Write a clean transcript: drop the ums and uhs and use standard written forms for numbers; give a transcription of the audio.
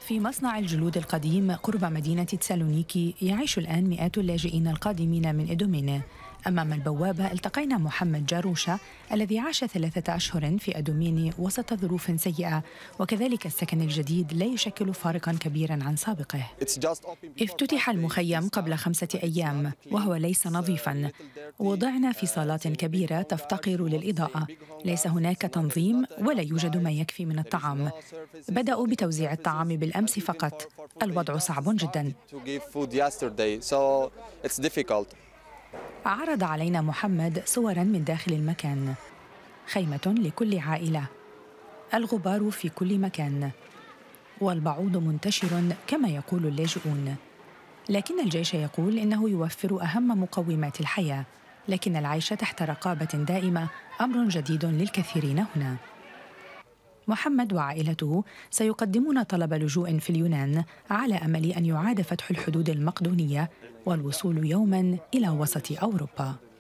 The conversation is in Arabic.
في مصنع الجلود القديم قرب مدينة تسالونيكي يعيش الآن مئات اللاجئين القادمين من إدومينة. أمام البوابة التقينا محمد جاروشة الذي عاش 3 أشهر في أدوميني وسط ظروف سيئة، وكذلك السكن الجديد لا يشكل فارقاً كبيراً عن سابقه. افتتح المخيم قبل 5 أيام وهو ليس نظيفاً. وضعنا في صالات كبيرة تفتقر للإضاءة، ليس هناك تنظيم ولا يوجد ما يكفي من الطعام. بدأوا بتوزيع الطعام بالأمس فقط. الوضع صعب جداً. عرض علينا محمد صوراً من داخل المكان. خيمة لكل عائلة، الغبار في كل مكان، والبعوض منتشر كما يقول اللاجئون. لكن الجيش يقول إنه يوفر أهم مقومات الحياة، لكن العيش تحت رقابة دائمة أمر جديد للكثيرين هنا. محمد وعائلته سيقدمون طلب لجوء في اليونان على أمل أن يعاد فتح الحدود المقدونية والوصول يوماً إلى وسط أوروبا.